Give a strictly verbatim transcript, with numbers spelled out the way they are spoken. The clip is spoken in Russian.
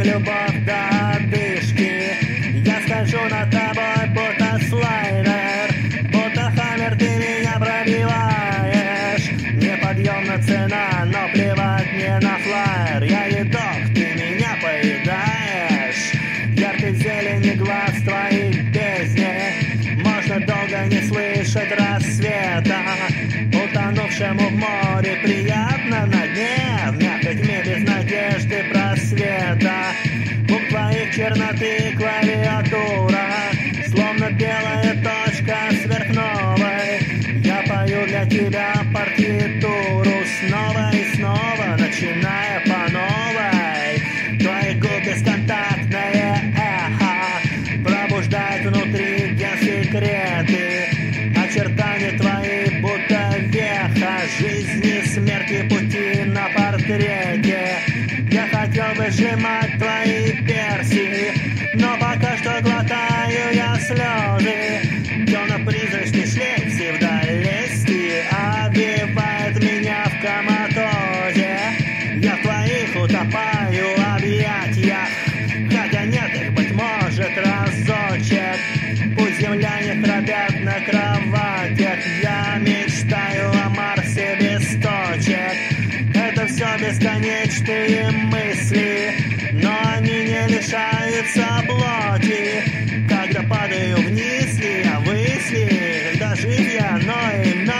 любовь до одышки. Я скольжу над тобой, будто слайдер, будто хаммер ты меня пробиваешь. Неподъемна цена, но плевать мне на флайер. Я едок, ты меня поедаешь. Яркой зелени глаз твоих бездне. Можно долго не слышать рассвета. Утонувшему в море приятно на дне. В мягкой тьме без надежды просвета. Звук твоих черноты клавиатура, словно белая точка сверхновой. Я пою для тебя партитуру снова и снова, начиная по новой. Твои губы бесконтактное эхо пробуждает внутри генсекреты. Очертания твои будто веха жизни, смерти, пути на портрете. Я хотел бы сжимать твои перси, но пока что глотаю я слезы. Темно-призрачный шлейф псевдолести обвивает меня в коматозе. Я в твоих утопаю объятиях, хотя нет их, быть может, разочек. Пусть земляне храпят на кроватях, я мечтаю о Марсе без точек. Это все бесконечные мысли, но они не лишаются плоти. Когда падаю вниз, я высли, когда жив я, но и но